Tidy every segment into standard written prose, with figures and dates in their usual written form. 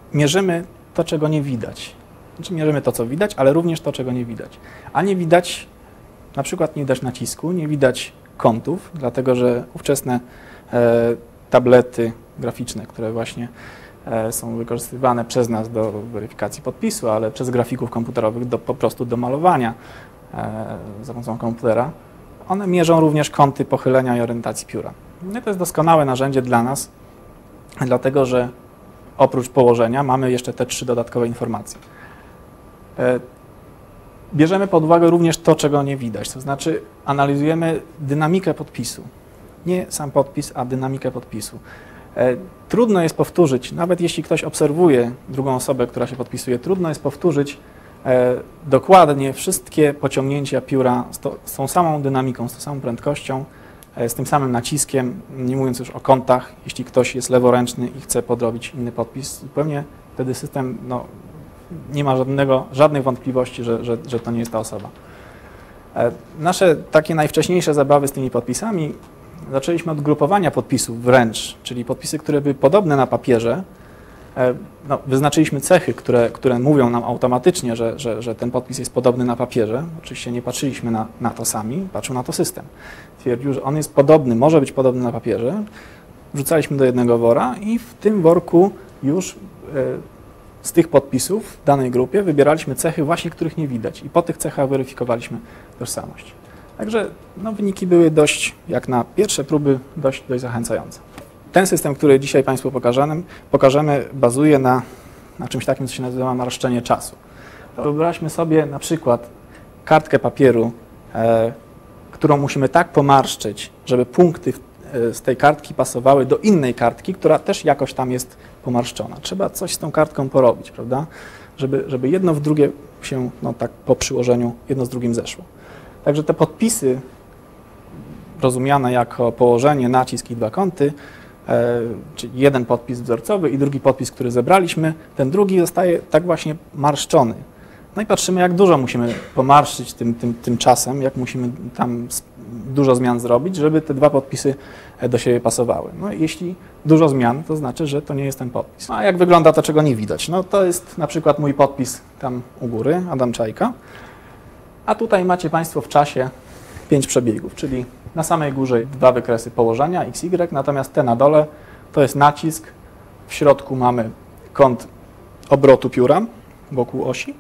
mierzymy to, czego nie widać. Znaczy mierzymy to, co widać, ale również to, czego nie widać. A nie widać, na przykład nie widać nacisku, nie widać kątów, dlatego że ówczesne tablety graficzne, które właśnie są wykorzystywane przez nas do weryfikacji podpisu, ale przez grafików komputerowych po prostu do malowania za pomocą komputera, one mierzą również kąty pochylenia i orientacji pióra. No i to jest doskonałe narzędzie dla nas, dlatego że oprócz położenia mamy jeszcze te 3 dodatkowe informacje. Bierzemy pod uwagę również to, czego nie widać, to znaczy analizujemy dynamikę podpisu. Nie sam podpis, a dynamikę podpisu. Trudno jest powtórzyć, nawet jeśli ktoś obserwuje drugą osobę, która się podpisuje, trudno jest powtórzyć dokładnie wszystkie pociągnięcia pióra z tą samą dynamiką, z tą samą prędkością, z tym samym naciskiem, nie mówiąc już o kątach, jeśli ktoś jest leworęczny i chce podrobić inny podpis, zupełnie wtedy system nie ma żadnych wątpliwości, że to nie jest ta osoba. Nasze takie najwcześniejsze zabawy z tymi podpisami zaczęliśmy od grupowania podpisów wręcz, czyli podpisy, które były podobne na papierze. Wyznaczyliśmy cechy, które mówią nam automatycznie, że ten podpis jest podobny na papierze. Oczywiście nie patrzyliśmy na to sami, patrzył na to system. Twierdził, że on jest podobny, może być podobny na papierze. Wrzucaliśmy do jednego wora i w tym worku już z tych podpisów w danej grupie wybieraliśmy cechy właśnie, których nie widać i po tych cechach weryfikowaliśmy tożsamość. Także wyniki były dość, jak na pierwsze próby, dość zachęcające. Ten system, który dzisiaj Państwu pokażemy, bazuje na czymś takim, co się nazywa marszczenie czasu. Wyobraźmy sobie na przykład kartkę papieru, którą musimy tak pomarszczyć, żeby punkty z tej kartki pasowały do innej kartki, która też jakoś tam jest pomarszczona. Trzeba coś z tą kartką porobić, prawda? Żeby jedno w drugie się, tak po przyłożeniu, jedno z drugim zeszło. Także te podpisy rozumiane jako położenie, nacisk i 2 kąty, czyli jeden podpis wzorcowy i drugi podpis, który zebraliśmy, ten drugi zostaje tak właśnie marszczony. No i patrzymy, jak dużo musimy pomarszczyć tym czasem, jak musimy tam dużo zmian zrobić, żeby te 2 podpisy do siebie pasowały. No i jeśli dużo zmian, to znaczy, że to nie jest ten podpis. A jak wygląda to, czego nie widać? No to jest na przykład mój podpis tam u góry, Adam Czajka. A tutaj macie Państwo w czasie 5 przebiegów, czyli na samej górze 2 wykresy położenia x, y, natomiast te na dole to jest nacisk, w środku mamy kąt obrotu pióra wokół osi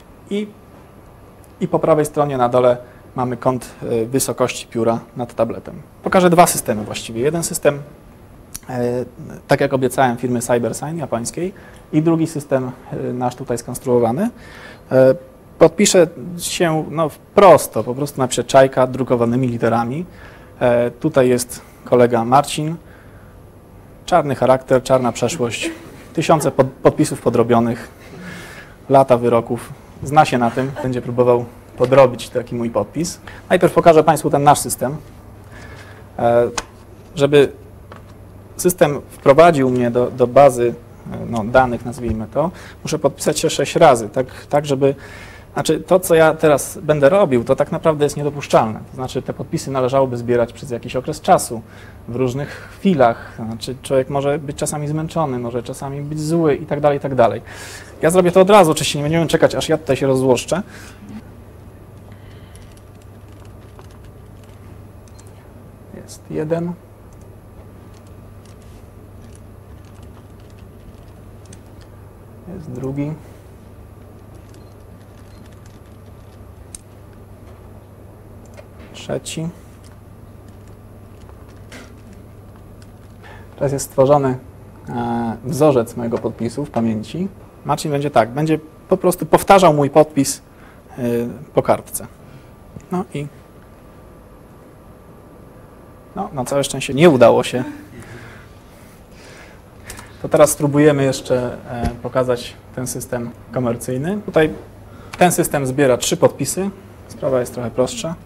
i po prawej stronie na dole mamy kąt wysokości pióra nad tabletem. Pokażę 2 systemy właściwie. Jeden system, tak jak obiecałem, firmy CyberSign japońskiej i drugi system nasz tutaj skonstruowany. Podpiszę się prosto, po prostu napiszę Czajka drukowanymi literami. Tutaj jest kolega Marcin. Czarny charakter, czarna przeszłość, tysiące podpisów podrobionych, lata wyroków. Zna się na tym, będzie próbował podrobić taki mój podpis. Najpierw pokażę Państwu ten nasz system. Żeby system wprowadził mnie do bazy danych, nazwijmy to, muszę podpisać się 6 razy, tak żeby... Znaczy, to, co ja teraz będę robił, to tak naprawdę jest niedopuszczalne. To znaczy, te podpisy należałoby zbierać przez jakiś okres czasu, w różnych chwilach. Znaczy, człowiek może być czasami zmęczony, może czasami być zły i tak dalej, i tak dalej. Ja zrobię to od razu, oczywiście nie będziemy czekać, aż ja tutaj się rozzłoszczę. Jest jeden. Jest drugi. Trzeci. Teraz jest stworzony wzorzec mojego podpisu w pamięci. Marcin będzie po prostu powtarzał mój podpis po kartce. Na całe szczęście nie udało się. To teraz spróbujemy jeszcze pokazać ten system komercyjny. Tutaj ten system zbiera 3 podpisy. Sprawa jest trochę prostsza.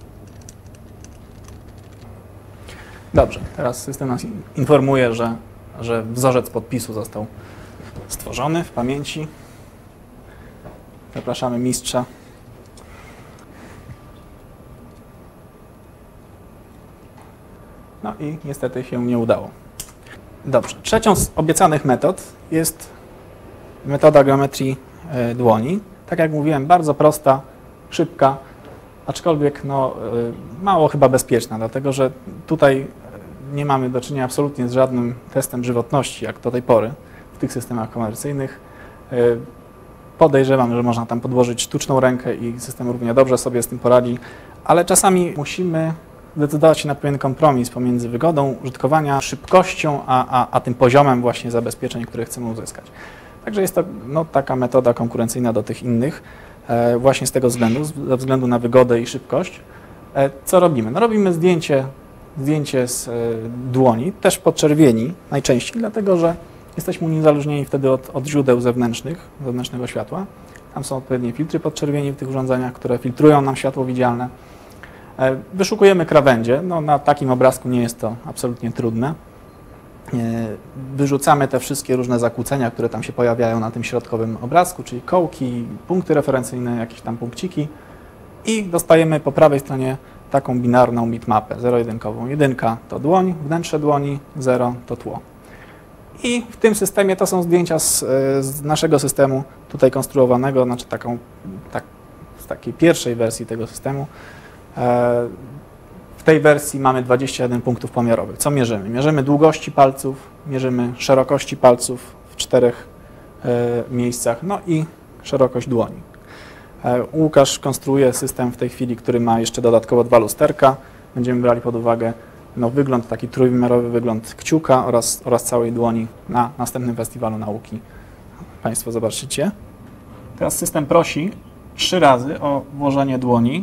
Dobrze, teraz system nas informuje, że wzorzec podpisu został stworzony w pamięci. Zapraszamy mistrza. No i niestety się nie udało. Dobrze, trzecią z obiecanych metod jest metoda geometrii dłoni. Tak jak mówiłem, bardzo prosta, szybka, aczkolwiek no, mało chyba bezpieczna, dlatego że tutaj nie mamy do czynienia absolutnie z żadnym testem żywotności, jak do tej pory w tych systemach komercyjnych. Podejrzewam, że można tam podłożyć sztuczną rękę i system równie dobrze sobie z tym poradzi, ale czasami musimy zdecydować się na pewien kompromis pomiędzy wygodą użytkowania, szybkością, a tym poziomem właśnie zabezpieczeń, które chcemy uzyskać. Także jest to no, taka metoda konkurencyjna do tych innych, właśnie z tego względu, ze względu na wygodę i szybkość. Co robimy? No, robimy zdjęcie z dłoni, też podczerwieni najczęściej, dlatego że jesteśmy uniezależnieni wtedy od źródeł zewnętrznego światła. Tam są odpowiednie filtry podczerwieni w tych urządzeniach, które filtrują nam światło widzialne. Wyszukujemy krawędzie. No, na takim obrazku nie jest to absolutnie trudne. Wyrzucamy te wszystkie różne zakłócenia, które tam się pojawiają na tym środkowym obrazku, czyli kołki, punkty referencyjne, jakieś tam punkciki i dostajemy po prawej stronie taką binarną bitmapę zero-jedynkową. 1 to dłoń, wnętrze dłoni, 0 to tło. I w tym systemie to są zdjęcia z naszego systemu tutaj konstruowanego, znaczy z takiej pierwszej wersji tego systemu. W tej wersji mamy 21 punktów pomiarowych. Co mierzymy? Mierzymy długości palców, mierzymy szerokości palców w 4 miejscach, no i szerokość dłoni. Łukasz konstruuje system w tej chwili, który ma jeszcze dodatkowo 2 lusterka. Będziemy brali pod uwagę no, wygląd, taki trójwymiarowy wygląd kciuka oraz całej dłoni na następnym festiwalu nauki. Państwo zobaczycie. Teraz system prosi 3 razy o włożenie dłoni.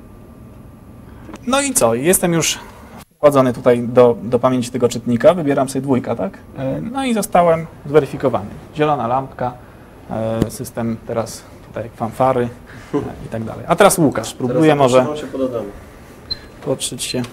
No i co? Jestem już wkładzony tutaj do pamięci tego czytnika. Wybieram sobie 2, tak? No i zostałem zweryfikowany. Zielona lampka, system teraz tutaj fanfary i tak dalej. A teraz Łukasz, próbuję może podszyć się.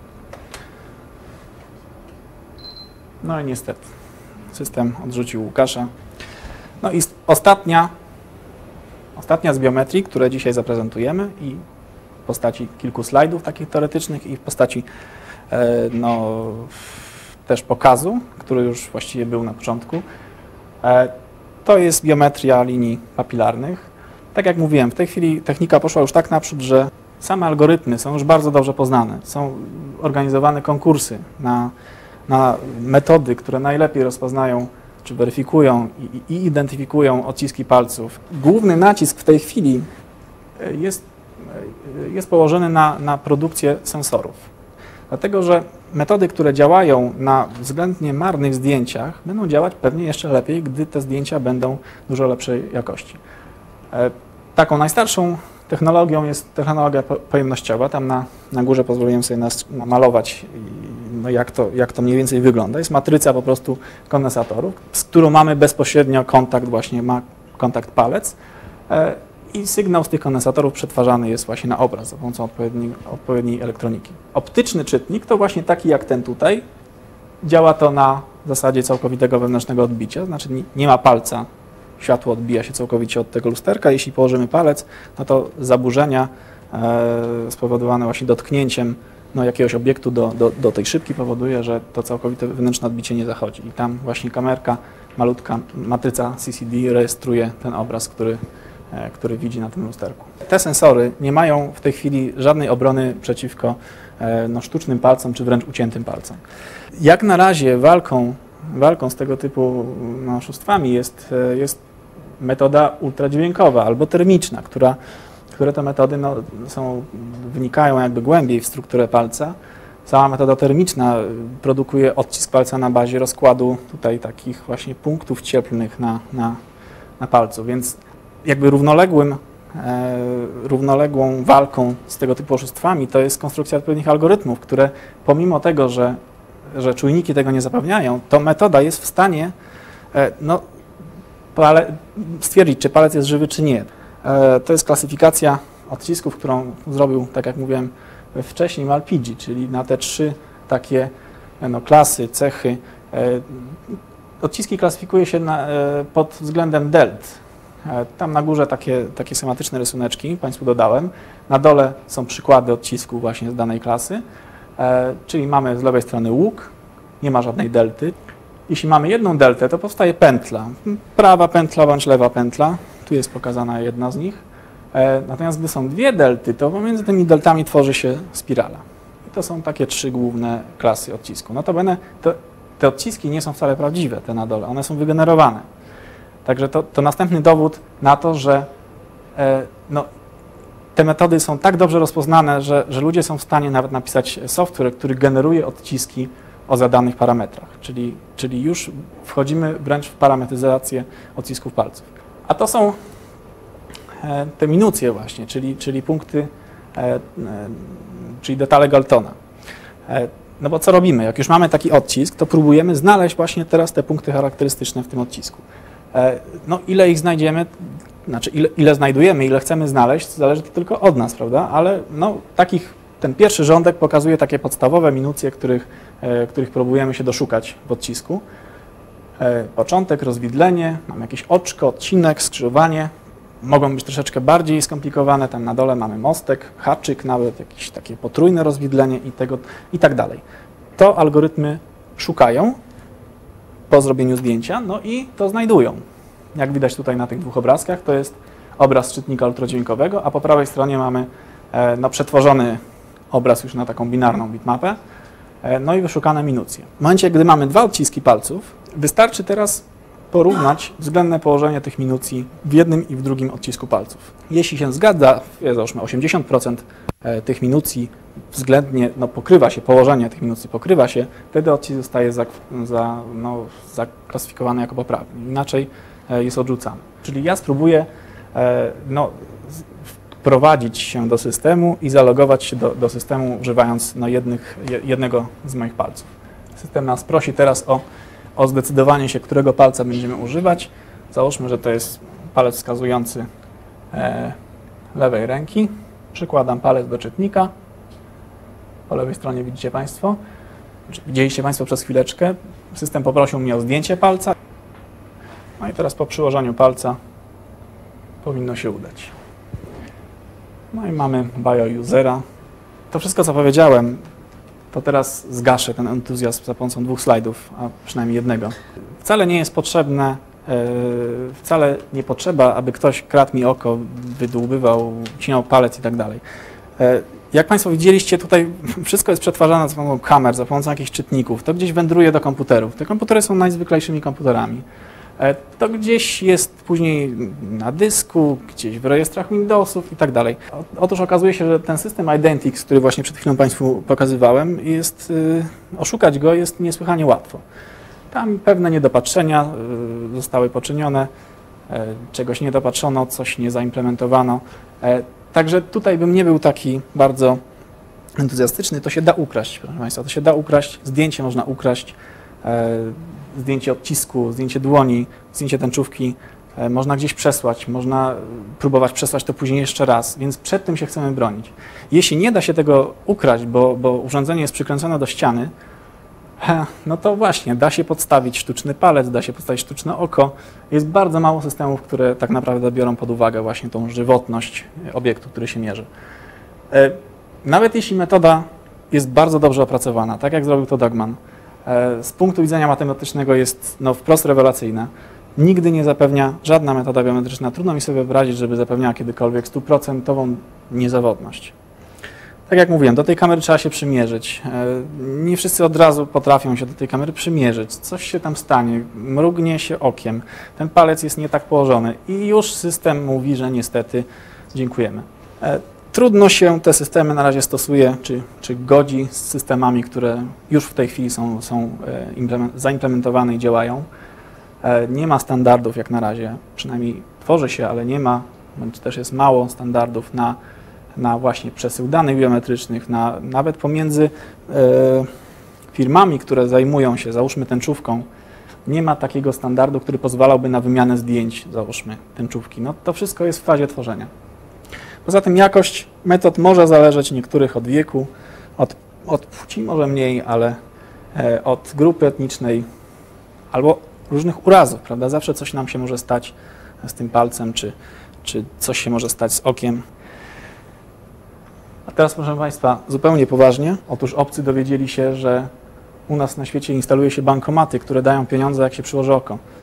No i niestety system odrzucił Łukasza. No i ostatnia z biometrii, które dzisiaj zaprezentujemy i w postaci kilku slajdów takich teoretycznych i w postaci no, też pokazu, który już właściwie był na początku. To jest biometria linii papilarnych. Tak jak mówiłem, w tej chwili technika poszła już tak naprzód, że same algorytmy są już bardzo dobrze poznane. Są organizowane konkursy na metody, które najlepiej rozpoznają czy weryfikują i identyfikują odciski palców. Główny nacisk w tej chwili jest położony na produkcję sensorów. Dlatego, że metody, które działają na względnie marnych zdjęciach, będą działać pewnie jeszcze lepiej, gdy te zdjęcia będą dużo lepszej jakości. Taką najstarszą technologią jest technologia pojemnościowa. Tam na górze pozwoliłem sobie namalować, no jak to mniej więcej wygląda. Jest matryca po prostu kondensatorów, z którą mamy bezpośrednio kontakt, właśnie ma kontakt palec i sygnał z tych kondensatorów przetwarzany jest właśnie na obraz za pomocą odpowiedniej elektroniki. Optyczny czytnik to właśnie taki jak ten tutaj. Działa to na zasadzie całkowitego wewnętrznego odbicia, znaczy nie ma palca. Światło odbija się całkowicie od tego lusterka. Jeśli położymy palec, no to zaburzenia spowodowane właśnie dotknięciem no, jakiegoś obiektu do tej szybki powoduje, że to całkowite wewnętrzne odbicie nie zachodzi. I tam właśnie kamerka, malutka matryca CCD rejestruje ten obraz, który widzi na tym lusterku. Te sensory nie mają w tej chwili żadnej obrony przeciwko no, sztucznym palcom czy wręcz uciętym palcom. Jak na razie walką z tego typu no, oszustwami jest metoda ultradźwiękowa albo termiczna, które te metody no, wynikają jakby głębiej w strukturę palca. Cała metoda termiczna produkuje odcisk palca na bazie rozkładu tutaj takich właśnie punktów cieplnych na palcu, więc jakby równoległą walką z tego typu oszustwami to jest konstrukcja odpowiednich algorytmów, które pomimo tego, że czujniki tego nie zapewniają, to metoda jest w stanie no, stwierdzić, czy palec jest żywy, czy nie. To jest klasyfikacja odcisków, którą zrobił, tak jak mówiłem wcześniej, Malpighi, czyli na te 3 takie no, klasy, cechy. Odciski klasyfikuje się pod względem delt. Tam na górze takie schematyczne rysuneczki Państwu dodałem. Na dole są przykłady odcisków właśnie z danej klasy, czyli mamy z lewej strony łuk, nie ma żadnej delty. jeśli mamy jedną deltę, to powstaje pętla. Prawa pętla bądź lewa pętla. Tu jest pokazana jedna z nich. Natomiast gdy są dwie delty, to pomiędzy tymi deltami tworzy się spirala. I to są takie trzy główne klasy odcisku. Notabene te odciski nie są wcale prawdziwe, te na dole. One są wygenerowane. Także to następny dowód na to, że te metody są tak dobrze rozpoznane, że ludzie są w stanie nawet napisać software, który generuje odciski o zadanych parametrach. Czyli już wchodzimy wręcz w parametryzację odcisków palców. A to są te minucje właśnie, czyli punkty, czyli detale Galtona. No bo co robimy? Jak już mamy taki odcisk, to próbujemy znaleźć właśnie teraz te punkty charakterystyczne w tym odcisku. No ile ich znajdziemy, znaczy ile znajdujemy, ile chcemy znaleźć, zależy to tylko od nas, prawda? Ale no ten pierwszy rządek pokazuje takie podstawowe minucje, których próbujemy się doszukać w odcisku. Początek, rozwidlenie, mam jakieś oczko, odcinek, skrzyżowanie. Mogą być troszeczkę bardziej skomplikowane, tam na dole mamy mostek, haczyk, nawet jakieś takie potrójne rozwidlenie i tak dalej. To algorytmy szukają po zrobieniu zdjęcia, no i to znajdują. Jak widać tutaj na tych dwóch obrazkach, to jest obraz czytnika ultradźwiękowego, a po prawej stronie mamy przetworzony obraz już na taką binarną bitmapę, no i wyszukane minucje. W momencie, gdy mamy dwa odciski palców, wystarczy teraz porównać względne położenie tych minucji w jednym i w drugim odcisku palców. Jeśli się zgadza, załóżmy 80% tych minucji względnie pokrywa się, położenie tych minucji pokrywa się, wtedy odcisk zostaje zaklasyfikowany jako poprawny. Inaczej jest odrzucany. Czyli ja spróbuję wprowadzić się do systemu i zalogować się do systemu, używając jednego z moich palców. System nas prosi teraz o zdecydowanie się, którego palca będziemy używać. Załóżmy, że to jest palec wskazujący lewej ręki. Przykładam palec do czytnika. Po lewej stronie widzicie Państwo. Widzieliście Państwo przez chwileczkę. System poprosił mnie o zdjęcie palca. No i teraz po przyłożeniu palca powinno się udać. No i mamy bio-usera. To wszystko, co powiedziałem, to teraz zgaszę ten entuzjazm za pomocą dwóch slajdów, a przynajmniej jednego. Wcale nie jest potrzebne, wcale nie potrzeba, aby ktoś kradł mi oko, wydłubywał, ucinał palec i tak dalej. Jak Państwo widzieliście, tutaj wszystko jest przetwarzane za pomocą kamer, za pomocą jakichś czytników. To gdzieś wędruje do komputerów. Te komputery są najzwyklejszymi komputerami. To gdzieś jest później na dysku, gdzieś w rejestrach Windowsów i tak dalej. Otóż okazuje się, że ten system Identix, który właśnie przed chwilą Państwu pokazywałem, oszukać go jest niesłychanie łatwo. Tam pewne niedopatrzenia zostały poczynione, czegoś nie dopatrzono, coś nie zaimplementowano. Także tutaj bym nie był taki bardzo entuzjastyczny. To się da ukraść, proszę Państwa, to się da ukraść. Zdjęcie można ukraść. Zdjęcie odcisku, zdjęcie dłoni, zdjęcie tęczówki można gdzieś przesłać, można próbować przesłać to później jeszcze raz, więc przed tym się chcemy bronić. Jeśli nie da się tego ukraść, bo urządzenie jest przykręcone do ściany, no to właśnie, da się podstawić sztuczny palec, da się podstawić sztuczne oko. Jest bardzo mało systemów, które tak naprawdę biorą pod uwagę właśnie tą żywotność obiektu, który się mierzy. Nawet jeśli metoda jest bardzo dobrze opracowana, tak jak zrobił to Dogman, z punktu widzenia matematycznego jest wprost rewelacyjna. Nigdy nie zapewnia żadna metoda geometryczna. Trudno mi sobie wyobrazić, żeby zapewniała kiedykolwiek 100% niezawodność. Tak jak mówiłem, do tej kamery trzeba się przymierzyć. Nie wszyscy od razu potrafią się do tej kamery przymierzyć. Coś się tam stanie, mrugnie się okiem, ten palec jest nie tak położony i już system mówi, że niestety dziękujemy. Trudno się te systemy na razie stosuje, czy godzi z systemami, które już w tej chwili są zaimplementowane i działają. Nie ma standardów jak na razie, przynajmniej tworzy się, ale nie ma, bądź też jest mało standardów na właśnie przesył danych biometrycznych, nawet pomiędzy firmami, które zajmują się, załóżmy, tęczówką. Nie ma takiego standardu, który pozwalałby na wymianę zdjęć, załóżmy, tęczówki. No, to wszystko jest w fazie tworzenia. Poza tym jakość metod może zależeć niektórych od wieku, od płci może mniej, ale od grupy etnicznej albo różnych urazów, prawda? Zawsze coś nam się może stać z tym palcem, czy coś się może stać z okiem. A teraz, proszę Państwa, zupełnie poważnie. Otóż obcy dowiedzieli się, że u nas na świecie instaluje się bankomaty, które dają pieniądze, jak się przyłoży oko.